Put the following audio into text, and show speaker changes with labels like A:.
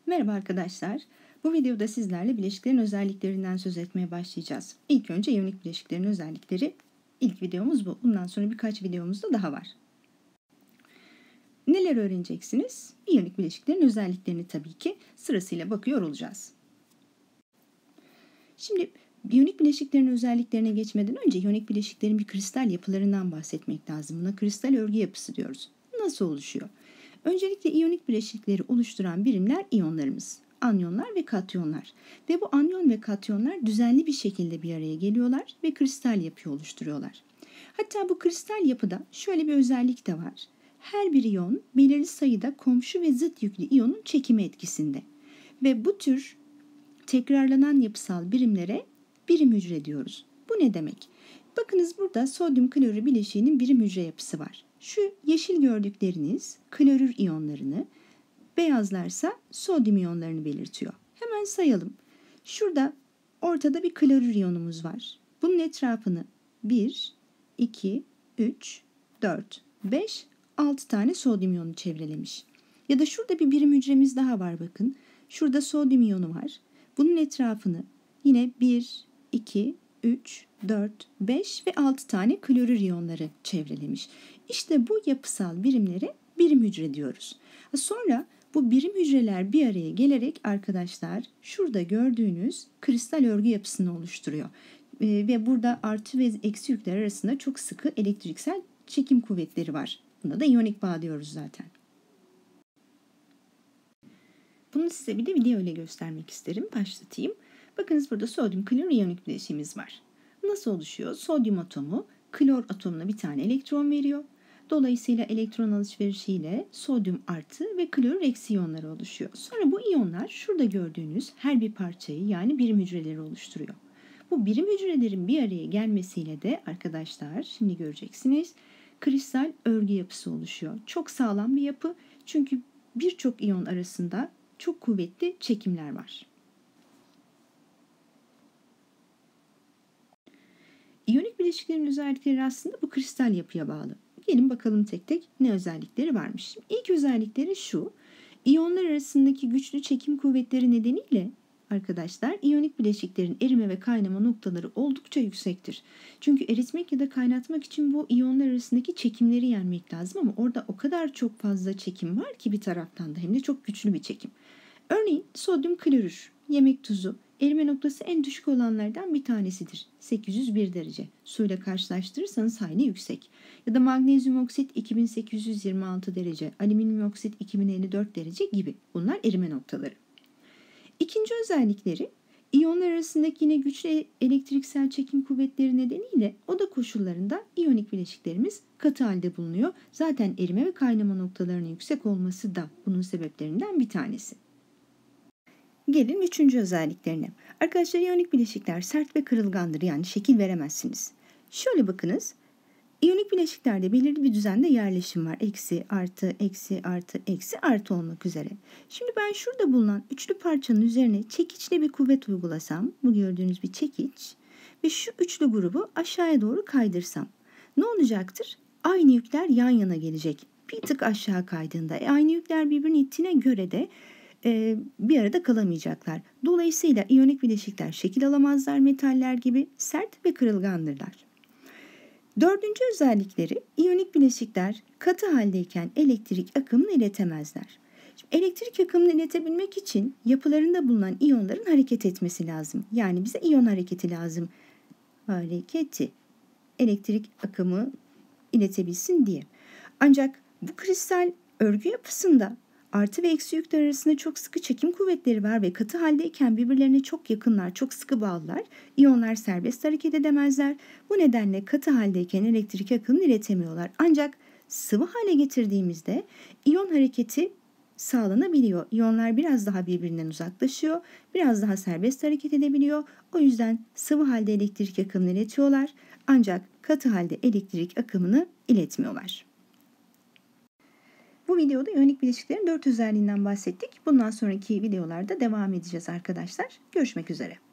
A: Merhaba arkadaşlar. Bu videoda sizlerle bileşiklerin özelliklerinden söz etmeye başlayacağız. İlk önce iyonik bileşiklerin özellikleri. İlk videomuz bu. Bundan sonra birkaç videomuz da daha var. Neler öğreneceksiniz? İyonik bileşiklerin özelliklerini tabii ki sırasıyla bakıyor olacağız. Şimdi iyonik bileşiklerin özelliklerine geçmeden önce iyonik bileşiklerin bir kristal yapılarından bahsetmek lazım. Buna kristal örgü yapısı diyoruz. Nasıl oluşuyor? Öncelikle iyonik bileşikleri oluşturan birimler iyonlarımız. Anyonlar ve katyonlar. Ve bu anyon ve katyonlar düzenli bir şekilde bir araya geliyorlar ve kristal yapı oluşturuyorlar. Hatta bu kristal yapıda şöyle bir özellik de var. Her bir iyon belirli sayıda komşu ve zıt yüklü iyonun çekimi etkisinde. Ve bu tür tekrarlanan yapısal birimlere birim hücre diyoruz. Bu ne demek? Bakınız burada sodyum klorür bileşiğinin birim hücre yapısı var. Şu yeşil gördükleriniz klorür iyonlarını, beyazlarsa sodyum iyonlarını belirtiyor. Hemen sayalım. Şurada ortada bir klorür iyonumuz var. Bunun etrafını 1, 2, 3, 4, 5, 6 tane sodyum iyonu çevrelemiş. Ya da şurada bir birim hücremiz daha var bakın. Şurada sodyum iyonu var. Bunun etrafını yine 1, 2, 3, 4, 5 ve 6 klorür klorür iyonları çevrelemiş. İşte bu yapısal birimlere birim hücre diyoruz. Sonra bu birim hücreler bir araya gelerek arkadaşlar şurada gördüğünüz kristal örgü yapısını oluşturuyor. Ve burada artı ve eksi yükler arasında çok sıkı elektriksel çekim kuvvetleri var. Buna da iyonik bağ diyoruz zaten. Bunu size bir de video ile göstermek isterim. Başlatayım. Bakınız burada sodyum klor iyonik bileşiğimiz var. Nasıl oluşuyor? Sodyum atomu klor atomuna bir tane elektron veriyor. Dolayısıyla elektron alışverişiyle sodyum artı ve klorür eksi iyonları oluşuyor. Sonra bu iyonlar şurada gördüğünüz her bir parçayı yani birim hücreleri oluşturuyor. Bu birim hücrelerin bir araya gelmesiyle de arkadaşlar şimdi göreceksiniz kristal örgü yapısı oluşuyor. Çok sağlam bir yapı çünkü birçok iyon arasında çok kuvvetli çekimler var. İyonik bileşiklerin özellikleri aslında bu kristal yapıya bağlı. Gelin bakalım tek tek ne özellikleri varmış. İlk özellikleri şu. İyonlar arasındaki güçlü çekim kuvvetleri nedeniyle arkadaşlar iyonik bileşiklerin erime ve kaynama noktaları oldukça yüksektir. Çünkü eritmek ya da kaynatmak için bu iyonlar arasındaki çekimleri yenmek lazım ama orada o kadar çok fazla çekim var ki bir taraftan da hem de çok güçlü bir çekim. Örneğin sodyum klorür, yemek tuzu, erime noktası en düşük olanlardan bir tanesidir. 801 derece. Suyla karşılaştırırsanız hayli yüksek. Ya da magnezyum oksit 2826 derece, alüminyum oksit 2054 derece gibi. Bunlar erime noktaları. İkinci özellikleri, iyonlar arasındaki yine güçlü elektriksel çekim kuvvetleri nedeniyle oda koşullarında iyonik bileşiklerimiz katı halde bulunuyor. Zaten erime ve kaynama noktalarının yüksek olması da bunun sebeplerinden bir tanesi. Gelin üçüncü özelliklerine. Arkadaşlar iyonik bileşikler sert ve kırılgandır yani şekil veremezsiniz. Şöyle bakınız. İyonik bileşiklerde belirli bir düzende yerleşim var. Eksi, artı, eksi, artı, eksi, artı olmak üzere. Şimdi ben şurada bulunan üçlü parçanın üzerine çekiçle bir kuvvet uygulasam, bu gördüğünüz bir çekiç ve şu üçlü grubu aşağıya doğru kaydırsam ne olacaktır? Aynı yükler yan yana gelecek. Bir tık aşağı kaydığında aynı yükler birbirini ittiğine göre de bir arada kalamayacaklar. Dolayısıyla iyonik bileşikler şekil alamazlar, metaller gibi sert ve kırılgandırlar. Dördüncü özellikleri iyonik bileşikler katı haldeyken elektrik akımını iletemezler. Şimdi elektrik akımını iletebilmek için yapılarında bulunan iyonların hareket etmesi lazım. Yani bize iyon hareketi lazım. Hareketi, elektrik akımı iletebilsin diye. Ancak bu kristal örgü yapısında artı ve eksi yükler arasında çok sıkı çekim kuvvetleri var ve katı haldeyken birbirlerine çok yakınlar, çok sıkı bağlılar. İyonlar serbest hareket edemezler. Bu nedenle katı haldeyken elektrik akımını iletemiyorlar. Ancak sıvı hale getirdiğimizde iyon hareketi sağlanabiliyor. İyonlar biraz daha birbirinden uzaklaşıyor, biraz daha serbest hareket edebiliyor. O yüzden sıvı halde elektrik akımını iletiyorlar. Ancak katı halde elektrik akımını iletmiyorlar. Bu videoda iyonik bileşiklerin 4 özelliğinden bahsettik. Bundan sonraki videolarda devam edeceğiz arkadaşlar. Görüşmek üzere.